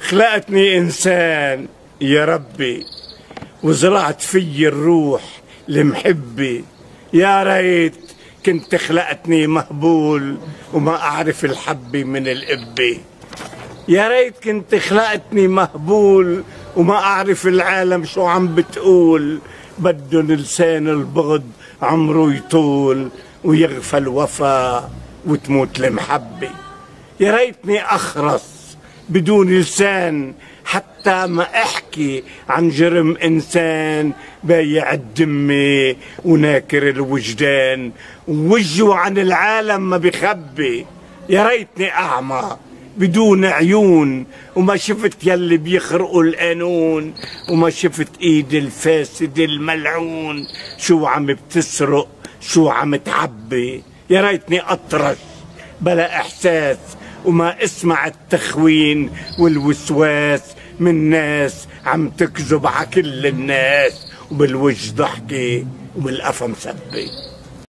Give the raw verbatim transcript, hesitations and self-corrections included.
خلقتني إنسان يا ربي، وزرعت في الروح المحبة. يا ريت كنت خلقتني مهبول وما أعرف الحبة من القبة. يا ريت كنت خلقتني مهبول وما أعرف العالم شو عم بتقول. بدن لسان البغض عمره يطول، ويغفى الوفا وتموت المحبة. يا ريتني أخرس بدون لسان حتى ما احكي عن جرم انسان بايع الدمة وناكر الوجدان، ووجهه عن العالم ما بخبي. يا ريتني اعمى بدون عيون وما شفت يلي بيخرقوا القانون، وما شفت ايد الفاسد الملعون شو عم بتسرق شو عم تعبي. يا ريتني اطرش بلا احساس وما اسمع التخوين والوسواس من ناس عم تكذب على كل الناس، وبالوجه ضحكي وبالقفا مسبي.